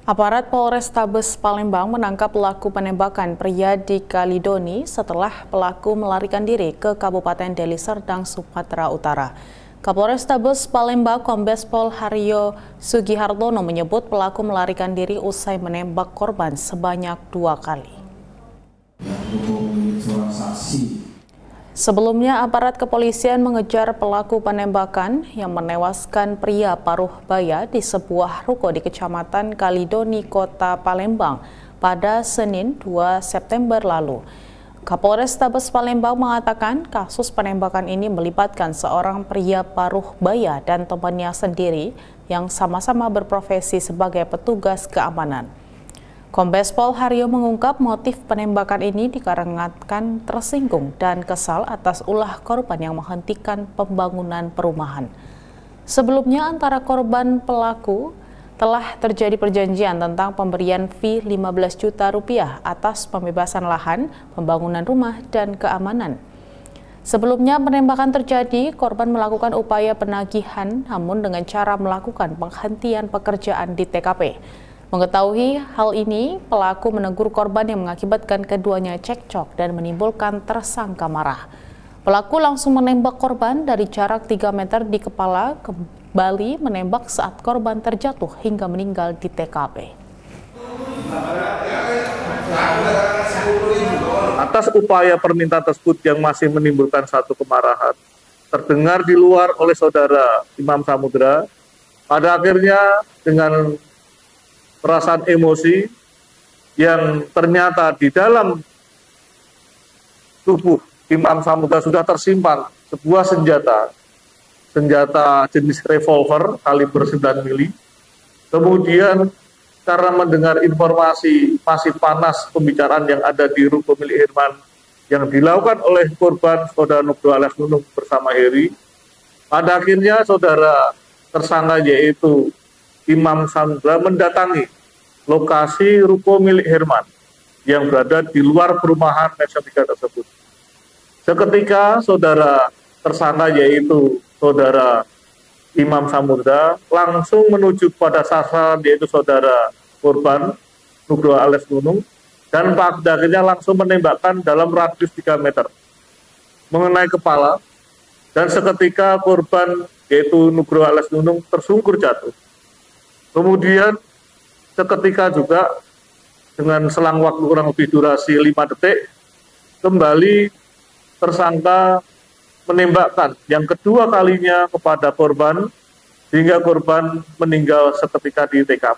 Aparat Polrestabes Palembang menangkap pelaku penembakan pria di Kalidoni setelah pelaku melarikan diri ke Kabupaten Deli Serdang, Sumatera Utara. Kapolrestabes Palembang Kombes Pol Haryo Sugihartono menyebut pelaku melarikan diri usai menembak korban sebanyak 2 kali. Sebelumnya, aparat kepolisian mengejar pelaku penembakan yang menewaskan pria paruh baya di sebuah ruko di Kecamatan Kalidoni, Kota Palembang pada Senin 2 September lalu. Kapolrestabes Palembang mengatakan kasus penembakan ini melibatkan seorang pria paruh baya dan temannya sendiri yang sama-sama berprofesi sebagai petugas keamanan. Kombes Pol Haryo mengungkap motif penembakan ini dikarenakan tersinggung dan kesal atas ulah korban yang menghentikan pembangunan perumahan. Sebelumnya antara korban pelaku telah terjadi perjanjian tentang pemberian fee 15 juta rupiah atas pembebasan lahan, pembangunan rumah, dan keamanan. Sebelumnya penembakan terjadi, korban melakukan upaya penagihan namun dengan cara melakukan penghentian pekerjaan di TKP. Mengetahui hal ini, pelaku menegur korban yang mengakibatkan keduanya cekcok dan menimbulkan tersangka marah. Pelaku langsung menembak korban dari jarak 3 meter di kepala, kembali menembak saat korban terjatuh hingga meninggal di TKP. Atas upaya permintaan tersebut yang masih menimbulkan satu kemarahan, terdengar di luar oleh saudara Imam Samudra, pada akhirnya dengan perasaan emosi yang ternyata di dalam tubuh Imam Samudra sudah tersimpan sebuah senjata jenis revolver kaliber 9 mili. Kemudian karena mendengar informasi masih panas pembicaraan yang ada di ruko milik Herman yang dilakukan oleh korban saudara Nugroho alias Nunung bersama Heri, pada akhirnya saudara tersangka yaitu Imam Samudra mendatangi lokasi ruko milik Herman yang berada di luar perumahan Meksel 3 tersebut. Seketika saudara tersangka yaitu saudara Imam Samudra langsung menuju pada sasaran yaitu saudara korban Nugroho alias Nunung dan pada akhirnya langsung menembakkan dalam radius 3 meter mengenai kepala, dan seketika korban yaitu Nugroho alias Nunung tersungkur jatuh. Kemudian seketika juga dengan selang waktu kurang lebih durasi 5 detik, kembali tersangka menembakkan yang kedua kalinya kepada korban hingga korban meninggal seketika di TKP.